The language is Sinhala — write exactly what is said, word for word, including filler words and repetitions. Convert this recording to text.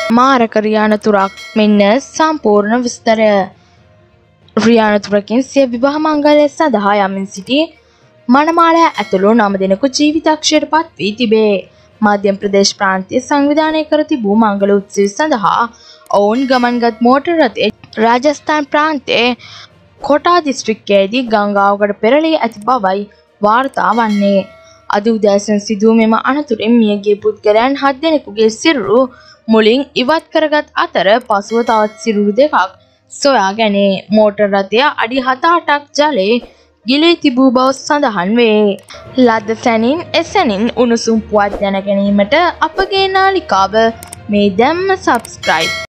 මාරක රියානතුරක් මෙන්න සම්පූර්ණ විස්තරය. රියානතුරකින් සිය විවාහ මංගල්‍ය සඳහා යමින් සිටි මනමාලයා ඇතුළු නම දෙනෙකු ජීවිතක්ෂයට පත් වී තිබේ. මධ්‍යම ප්‍රදේශ ප්‍රාන්තයේ සංවිධානය කර තිබූ මංගල උත්සවය සඳහා ඔවුන් ගමන්ගත් මෝටර් රථය රාජස්ථාන් ප්‍රාන්තයේ කොටා දිස්ත්‍රික්කයේදී ගංගාවකට පෙරළී ඇති බවයි වාර්තා වන්නේ. අද උදෑසන සිදු මෙම අනතුරින් මියගිය පුද්ගලයන් හත් දෙනෙකුගේ සිරුරු මුලින් ඉවත් කරගත් අතර පසුව තවත් සිරුරු දෙකක් සොයා ගැනේ. මෝටර් රථය අඩි හත අටක් ජලයේ ගිලී තිබූ බව සඳහන් වේ. ලද සැනින් එසැනින් උණුසුම් පුවත් දැන ගැනීමට අපගේ නාලිකාව මේ දැම්ම සබ්ස්ක්‍රයිබ්